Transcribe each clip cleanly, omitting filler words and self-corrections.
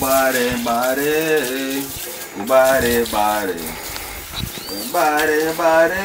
Bare, bare, bare, bare, bare, bare.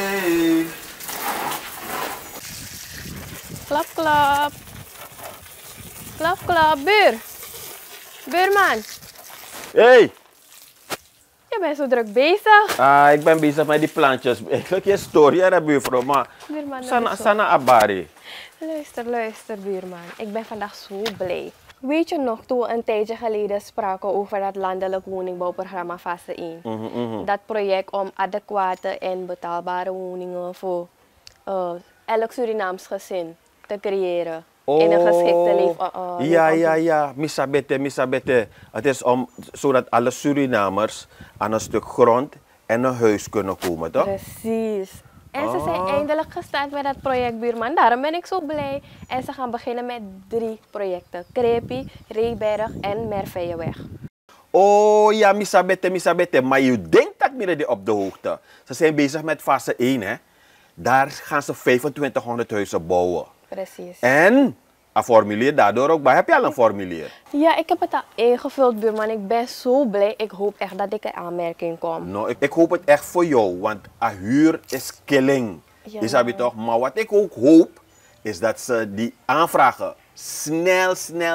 Klap, klap. Klap, klap. Buurman. Hey! Je bent zo druk bezig. Ik ben bezig met die plantjes. Ik wil je story hebben, buurvrouw, maar... Buurman, dat Sana, is zo. sana abari. Luister, buurman. Ik ben vandaag zo blij. Weet je nog, toen we een tijdje geleden spraken over dat landelijk woningbouwprogramma fase 1? Dat project om adequate en betaalbare woningen voor elk Surinaams gezin te creëren. In een geschikte Ja. Misabete. Het is om, zodat alle Surinamers aan een stuk grond en een huis kunnen komen, toch? Precies. En ze zijn eindelijk gestart met dat project, buurman. Daarom ben ik zo blij. En ze gaan beginnen met 3 projecten. Krepi, Reeberg en Merveijenweg. Oh ja, misabete. Maar je denkt dat midden op de hoogte. Ze zijn bezig met fase 1, hè. Daar gaan ze 2500 huizen bouwen. Precies. En een formulier daardoor ook. Maar heb je al een formulier? Ja, ik heb het al ingevuld, buurman. Ik ben zo blij. Ik hoop echt dat ik in aanmerking kom. Nou, ik hoop het echt voor jou, want een huur is killing. Ja. Is dat toch? Maar wat ik ook hoop, is dat ze die aanvragen snel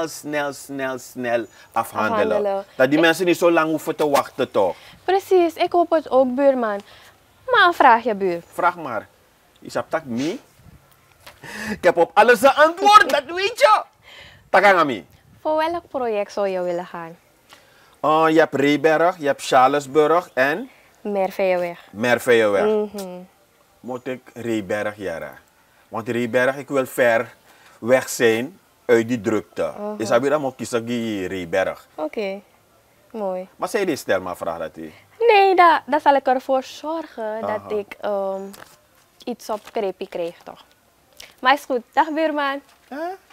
afhandelen. Dat die mensen niet zo lang hoeven te wachten, toch? Precies, ik hoop het ook, buurman. Maar een vraagje, buur. Vraag maar. Is dat tak me? Ik heb op alles een antwoord, dat weet je. Takangami. Voor welk project zou je willen gaan? Je hebt Reeberg, je hebt Charlesburg en Merveijenweg. Merveijenweg. Moet ik Reeberg jaren? Want Reeberg, ik wil ver weg zijn uit die drukte. Is dat weer dan moet kiezen die Reeberg? Oké, mooi. Maar zij die stel maar vraag dat hij. Nee, dat zal ik ervoor zorgen dat ik iets op Krepi krijg, toch? Maar is goed. Dag, buurman. Huh?